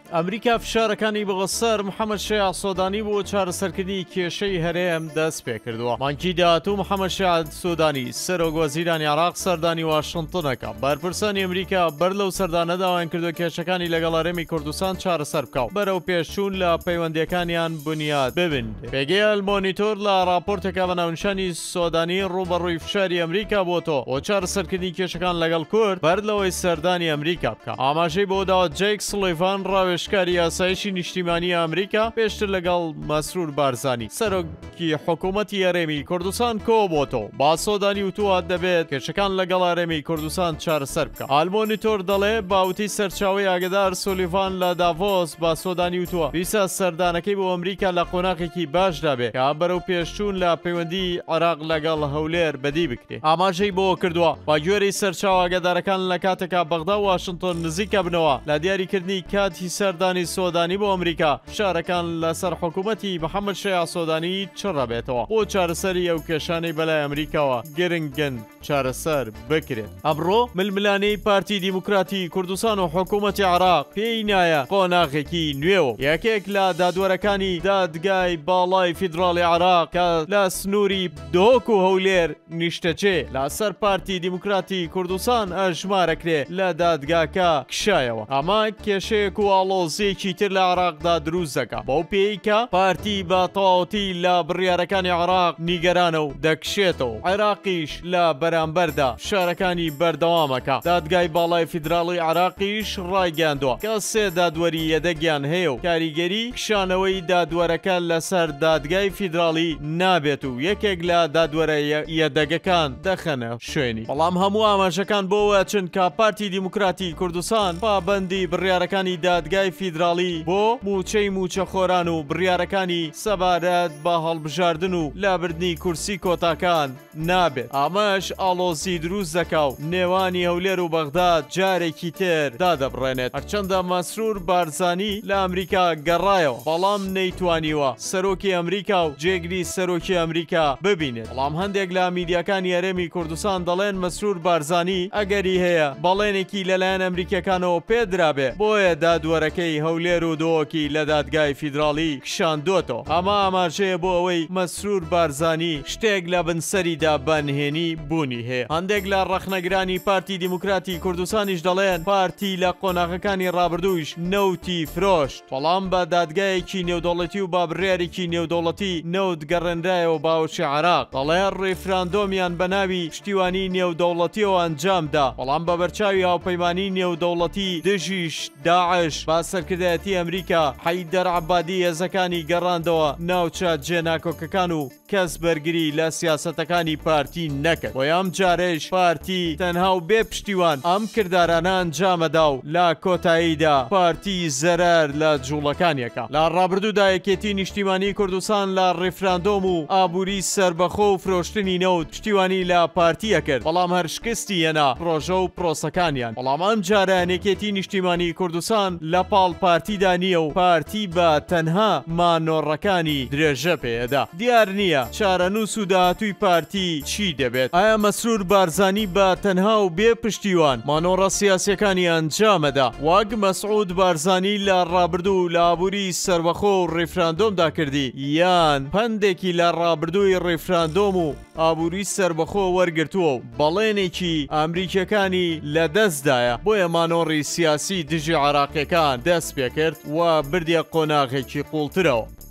ئەمریکا فشارەکانی بەغەسەر محەممەد شێع سۆدانی بۆ چارەسەرکردنی کێشەی هەرێم دەست پێ کردووە. مانکی داهاتوو محەممەد شێع سۆدانی سەرۆک وەزیرانی عێراق سەردانی واشنتنەکە بەرپرسانی ئەمریکا بەر لەو سەردانە داوایان کردو کێشەکانی لەگەڵ هەرێمی کوردستان چارەسەر بکەوە بەرەو پێشچوون لە پەیوەندیەکانیان بنیاد ببن. پێگەی ئەلمۆنیتۆر لە راپۆرتێکا بە ناونیشانی سۆدانی ڕوبەڕووی فشاری ئەمریکا بۆتەوە بۆ چارەسەرکردنی کێشەکان لەگەڵ کورد بەر لەوەی سەردانی ئەمریکا بکە. ئاماژەی بۆ داوە جەیک سڵیڤان ڕاوێژکاری یاسایشی نیشتیمانی ئەمریکا پێشتر لەگەڵ مەسرور بارزانی سەرۆکی حکوومەتی هەرێمی کوردستان کۆ بۆتەوە. با سۆدانی وتووە دەبێت کێشەکان لەگەڵ هەرێمی کوردستان چارەسەر بکە. ئەلمۆنیتۆر دەڵێ باوتی سەرچاوی ئاگدار سۆلیڤان لە داڤۆس با سۆدانی وتووە ویسا سەردانەکەی بۆ ئەمریکا لە قۆناغێکی باشدا بێت کە بەرەو پێشچوون لە پەیوەندی عێراق لەگەڵ هەولێر بەدی بکرێت. ئاماژەی بۆ کردووە با گوێرەی سەرچاو ئاگدارەکان لە کاتێکا بەغدا و واشنتن نزیکە بنەوە لە دیاریکردنی کاتی سەردانی سۆدانی بۆ ئەمریکا شارەکان لەسەر حکوومەتی محەممەد شێع سۆدانی چڕە بێتەوە بۆ چارەسەری ئەو کێشانەی بەلای ئەمریکاوە گرنگن چارەسەر بکرێت. ئەمڕۆ ململانەی پارتی دیموکراتی کوردستان و حکوومەتی عێراق پێی نایە قۆناغێکی نوێەوە. یەکێک لە دادوەرەکانی دادگای باڵای فیدراڵی عێراق کە لە سنووری دۆک و هەولێر نیشتەچێ لەسەر پارتی دیموکراتی کوردستان ئەژمارەکرێ لە دادگاکە کشایەوە. ئەمە کێشەیەک و ئاڵۆزیەکی تر لە عێراقدا دروست دەکات بەو پێیکە پارتی بە تەواوەتی لە بڕیارەکانی عێراق نیگەرانە و دەکشێتەوە. عێراقیش لە بەرامبەردا شارەکانی بەردەوامەکە. دادگای باڵای فیدراڵی عێراقیش ڕایگەاندووە کە سێ دادوەری یەدەگیان هەیە و کاریگەری کشانەوەی دادوەرەکە لەسەر دادگای فیدراڵی نابێت و یەکێک لە دادوەرە یەدەگەکان دەخەنە شوێنی. بەڵام هەموو ئاماژەکان بۆوە چونکە پارتی دیموکراتی کوردستان پابەندی بڕیارەکانی دادگای فیدراڵی بۆ موچەی موچەخۆران و بڕیارەکانی سەبارەت بە هەڵبژاردن و لابردنی کورسی کۆتاکان نابێت. ئامەش ئاڵۆزی دروست دەکا و نێوانی هەولێر و بەغداد جارێکی تر دادەبڕێنێت. هەرچەندە مەسرور بارزانی لە ئەمریکا گەڕایەوە بەڵام نەیتوانیوە سەرۆکی ئەمریکا و جێگری سەرۆکی ئەمریکا ببینێت. بەڵام هەندێک لە میدیاکانی هەرێمی کوردستان دەڵێن مەسرور بارزانی ئەگەری هەیە بەڵێنێکی لەلایەن ئەمریکەکانەوە پێدرابێ بۆیە دادوەرەکەی هەولێر و دۆکی لە دادگای فیدراڵی کشاندوتەوە. ئەمە ئاماژەیە بۆ ئەوەی مەسرور بارزانی شتێک لە بنسەریدا بەنهێنی بوونی هەیە. هەندێک لە ڕەخنەگرانی پارتی دیموکراتی کوردستانیش دەڵێن پارتی لە قۆناغەکانی ڕابردوویش نەوتی فرۆشت بەڵام بە دادگایەکی نێودەوڵەتی و با بڕیارێکی نێودەوڵەتی نەوت گەڕێنرایەوە باوەشی عێراق. دەڵێن ڕێفراندۆمیان بە ناوی پشتیوانی نێودەوڵەتیەوە ئەنجامدا بەڵام بە بەرچاوی هاوپەیمانی نێودەوڵەتی دژیش داعش با سەرکردایەتی ئەمریکا حەیدەر عەبادی هێزەکانی گەڕاندەوە ناوچە جێناکۆکەکان و کەس بەرگری لە سیاسەتەکانی پارتی نەکرد. بۆ ئەم جارێش پارتی تەنها و بێ پشتیوان ئەم کردارانە ئەنجامەدا و لە کۆتاییدا پارتی زەرەر لە جوڵەکانیەکە. لە ڕابردوودا یەکێتی نیشتیمانی کوردستان لە ڕێفراندۆم و ئابووری سربەخۆ و فرۆشتنی نەوت پشتیوانی لە پارتیە کرد بەڵام هەرشکستی هێنا پرۆژە و پرۆسەکانیان. بەڵام ئەم جارە یەکێتی نیشتیمانی کوردستان لە پاڵ پارتیدا نییە و پارتی بە تەنها مانۆڕەکانی درێژە پێدا. دیار نییە چارەنووس و داهاتووی پارتی چی دەبێت. ئایا مەسرور بارزانی بە تەنها و بێ پشتیوان مانۆڕە سیاسیەکانی ئەنجامەدا وەک مەسعود بارزانی لە ڕابردوو لە ئابووری سربەخۆ و ڕێفراندۆمدا کردی یان پندێکی لە ڕابردووی ڕێفراندۆم و ئابووری سربەخۆ وەرگرتووە و بەڵێنێکی ئەمریکەکانی لە دەستدایە بۆیە مانۆڕی سیاسی دژی عێراقیەکان دەست پێ کرد و بردیە قۆناغێکی قوڵترەوە.